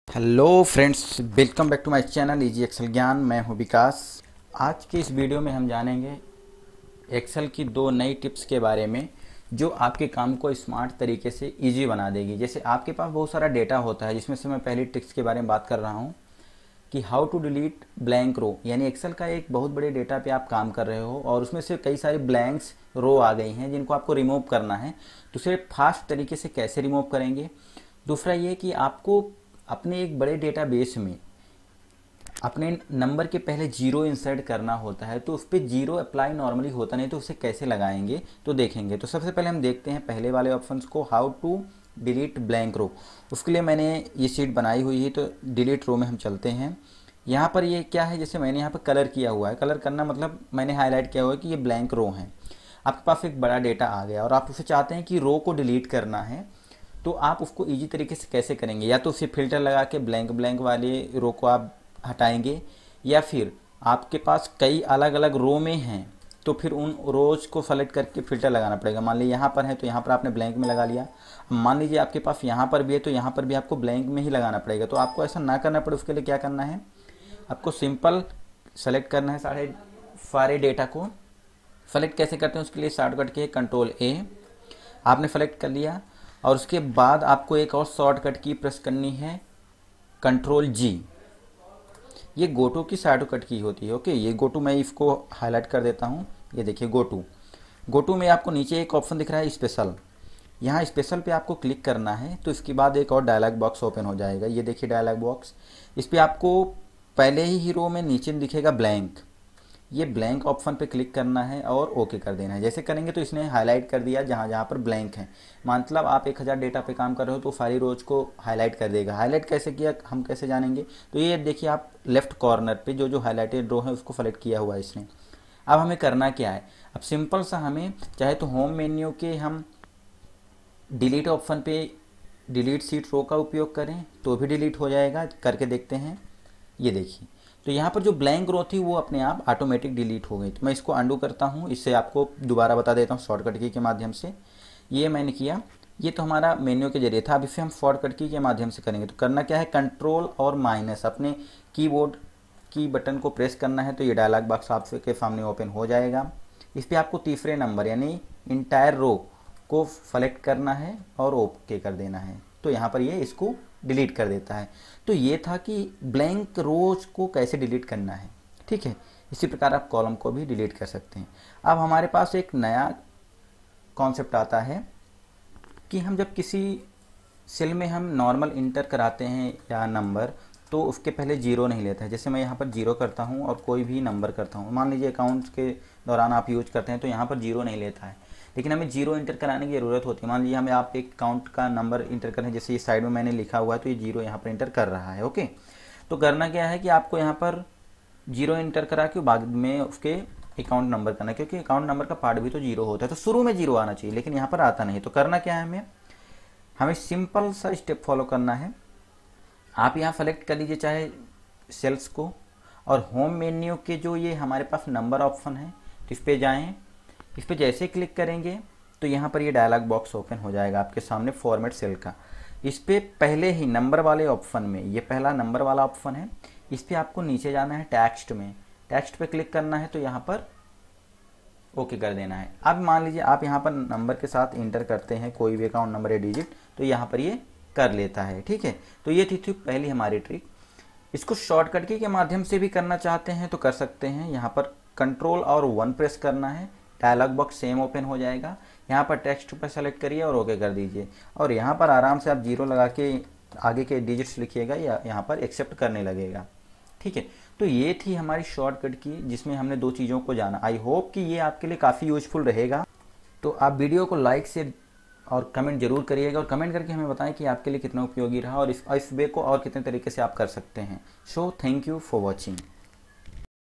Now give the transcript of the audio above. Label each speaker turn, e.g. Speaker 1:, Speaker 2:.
Speaker 1: Hello friends, welcome back to my channel easy Excel Gyan. मैं हूं विकास। आज के इस वीडियो में हम जानेंगे एक्सेल की दो नई टिप्स के बारे में जो आपके काम को स्मार्ट तरीके से इजी बना देगी। जैसे आपके पास बहुत सारा डेटा होता है, जिसमें से मैं पहली टिप्स के बारे में बात कर रहा हूं कि how to delete blank row. यानी एक्सेल का एक बहुत बड़े डेटा पे आप काम कर रहे हो और उसमें से कई सारी ब्लैंक्स रो आ गई हैं जिनको आपको रिमूव करना है। तो उसे फास्ट तरीके से कैसे रिमूव करेंगे। दूसरा ये कि आपको अपने एक बड़े डेटाबेस में अपने नंबर के पहले जीरो इंसर्ट करना होता है, तो उस पर जीरो अप्लाई नॉर्मली होता नहीं, तो उसे कैसे लगाएंगे तो देखेंगे। तो सबसे पहले हम देखते हैं पहले वाले ऑप्शंस को, how to delete blank row. उसके लिए मैंने ये शीट बनाई हुई है, तो डिलीट रो में हम चलते हैं। यहाँ पर ये क्या है, जैसे मैंने यहाँ पर कलर किया हुआ है। कलर करना मतलब मैंने हाईलाइट किया हुआ है कि ये ब्लैंक रो है। आपके पास एक बड़ा डेटा आ गया और आप उसे चाहते हैं कि रो को डिलीट करना है, तो आप उसको इजी तरीके से कैसे करेंगे। या तो उसे फिल्टर लगा के ब्लैंक ब्लैंक वाले रो को आप हटाएंगे, या फिर आपके पास कई अलग अलग रो में हैं तो फिर उन रोज को सेलेक्ट करके फिल्टर लगाना पड़ेगा। मान लीजिए यहाँ पर है तो यहाँ पर आपने ब्लैंक में लगा लिया। मान लीजिए आपके पास यहाँ पर भी है तो यहाँ पर भी आपको ब्लैंक में ही लगाना पड़ेगा। तो आपको ऐसा ना करना पड़े, उसके लिए क्या करना है, आपको सिंपल सेलेक्ट करना है सारे डेटा को। सेलेक्ट कैसे करते हैं, उसके लिए शॉर्टकट की है कंट्रोल ए। आपने सेलेक्ट कर लिया और उसके बाद आपको एक और शॉर्टकट की प्रेस करनी है कंट्रोल जी। ये गोटू की शॉर्टकट की होती है। ओके, ये गोटू मैं इसको हाईलाइट कर देता हूँ। ये देखिए गोटू में आपको नीचे एक ऑप्शन दिख रहा है स्पेशल। यहाँ स्पेशल पे आपको क्लिक करना है, तो इसके बाद एक और डायलॉग बॉक्स ओपन हो जाएगा। ये देखिए डायलॉग बॉक्स, इस पर आपको पहले ही रो में नीचे दिखेगा ब्लैंक। ये ब्लैंक ऑप्शन पे क्लिक करना है और ओके कर देना है। जैसे करेंगे तो इसने हाईलाइट कर दिया जहाँ जहाँ पर ब्लैंक है। मतलब आप 1000 डेटा पे काम कर रहे हो तो सारी रोज को हाईलाइट कर देगा। हाईलाइट कैसे किया, हम कैसे जानेंगे, तो ये देखिए आप लेफ्ट कॉर्नर पे जो हाईलाइटेड रो है उसको सेलेक्ट किया हुआ है इसने। अब हमें करना क्या है, अब सिंपल सा हमें चाहे तो होम मेन्यू के हम डिलीट ऑप्शन पे डिलीट सीट रो का उपयोग करें तो भी डिलीट हो जाएगा। करके देखते हैं। ये देखिए, तो यहाँ पर जो ब्लैंक रो थी वो अपने आप ऑटोमेटिक डिलीट हो गई। तो मैं इसको अंडू करता हूँ, इससे आपको दोबारा बता देता हूँ शॉर्टकट की के माध्यम से। ये मैंने किया, ये तो हमारा मेन्यू के जरिए था। अब इसे हम शॉर्टकट की के माध्यम से करेंगे। तो करना क्या है, कंट्रोल और माइनस अपने कीबोर्ड की बटन को प्रेस करना है, तो ये डायलॉग बॉक्स आपके सामने ओपन हो जाएगा। इस पर आपको तीसरे नंबर यानी इंटायर रो को सेलेक्ट करना है और ओके कर देना है। तो यहाँ पर ये इसको डिलीट कर देता है। तो ये था कि ब्लैंक रोज को कैसे डिलीट करना है। ठीक है, इसी प्रकार आप कॉलम को भी डिलीट कर सकते हैं। अब हमारे पास एक नया कॉन्सेप्ट आता है कि हम जब किसी सेल में हम नॉर्मल इंटर कराते हैं या नंबर, तो उसके पहले जीरो नहीं लेता है। जैसे मैं यहाँ पर जीरो करता हूँ और कोई भी नंबर करता हूँ, मान लीजिए अकाउंट्स के दौरान आप यूज करते हैं, तो यहाँ पर जीरो नहीं लेता है। लेकिन हमें जीरो इंटर कराने की ज़रूरत होती है। मान लीजिए हमें आप एक अकाउंट का नंबर इंटर करें, जैसे ये साइड में मैंने लिखा हुआ है, तो ये जीरो यहाँ पर इंटर कर रहा है। ओके, तो करना क्या है कि आपको यहाँ पर जीरो इंटर करा के बाद में उसके अकाउंट नंबर करना है, क्योंकि अकाउंट नंबर का पार्ट भी तो जीरो होता है। तो शुरू में जीरो आना चाहिए, लेकिन यहाँ पर आता नहीं। तो करना क्या है, हमें सिंपल सा स्टेप फॉलो करना है। आप यहाँ सेलेक्ट कर लीजिए चाहे सेल्स को, और होम मेन्यू के जो ये हमारे पास नंबर ऑप्शन है, तो इस पर जाएँ। इस पर जैसे क्लिक करेंगे तो यहाँ पर ये डायलॉग बॉक्स ओपन हो जाएगा आपके सामने फॉर्मेट सेल का। इस पर पहले ही नंबर वाले ऑप्शन में, ये पहला नंबर वाला ऑप्शन है, इस पर आपको नीचे जाना है टेक्स्ट में। टेक्स्ट पे क्लिक करना है, तो यहाँ पर ओके कर देना है। अब मान लीजिए आप यहाँ पर नंबर के साथ इंटर करते हैं कोई भी अकाउंट नंबर या डिजिट, तो यहाँ पर ये कर लेता है। ठीक है, तो ये थी पहली हमारी ट्रिक। इसको शॉर्टकट की के माध्यम से भी करना चाहते हैं तो कर सकते हैं। यहाँ पर कंट्रोल और 1 प्रेस करना है, डायलॉग बॉक्स सेम ओपन हो जाएगा। यहाँ पर टेक्स्ट पर सेलेक्ट करिए और ओके कर दीजिए, और यहाँ पर आराम से आप जीरो लगा के आगे के डिजिट्स लिखिएगा या यहाँ पर एक्सेप्ट करने लगेगा। ठीक है, तो ये थी हमारी शॉर्टकट की, जिसमें हमने दो चीज़ों को जाना। आई होप कि ये आपके लिए काफ़ी यूजफुल रहेगा। तो आप वीडियो को लाइक से और कमेंट जरूर करिएगा, और कमेंट करके हमें बताएं कि आपके लिए कितना उपयोगी रहा और इस वे को और कितने तरीके से आप कर सकते हैं। So thank you for watching.